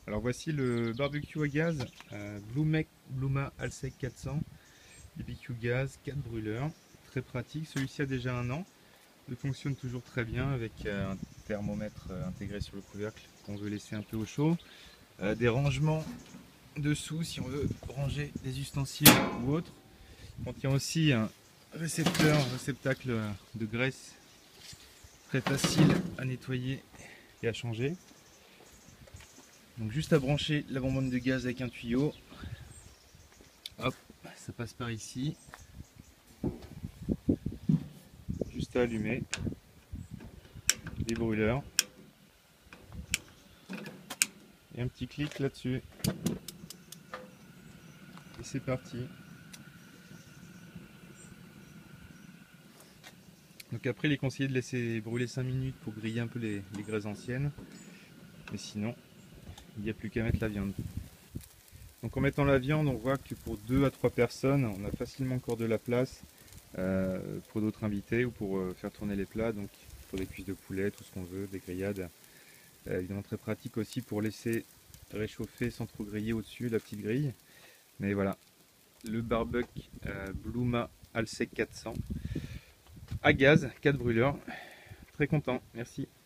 Alors voici le barbecue à gaz Bluma Alsec 400, BBQ gaz, 4 brûleurs, très pratique. Celui-ci a déjà 1 an, il fonctionne toujours très bien avec un thermomètre intégré sur le couvercle qu'on veut laisser un peu au chaud. Des rangements dessous si on veut ranger des ustensiles ou autres. Il contient aussi un réceptacle de graisse très facile à nettoyer et à changer. Donc juste à brancher la bonbonne de gaz avec un tuyau. Hop, ça passe par ici. Juste à allumer les brûleurs. Et un petit clic là-dessus. Et c'est parti. Donc après, il est conseillé de laisser brûler 5 minutes pour griller un peu les graisses anciennes. Mais sinon, il n'y a plus qu'à mettre la viande. Donc en mettant la viande, on voit que pour 2 à 3 personnes, on a facilement encore de la place pour d'autres invités ou pour faire tourner les plats. Donc pour des cuisses de poulet, tout ce qu'on veut, des grillades. Évidemment très pratique aussi pour laisser réchauffer sans trop griller au-dessus la petite grille. Mais voilà, le barbecue Bluma Alsec 400 à gaz, 4 brûleurs. Très content, merci.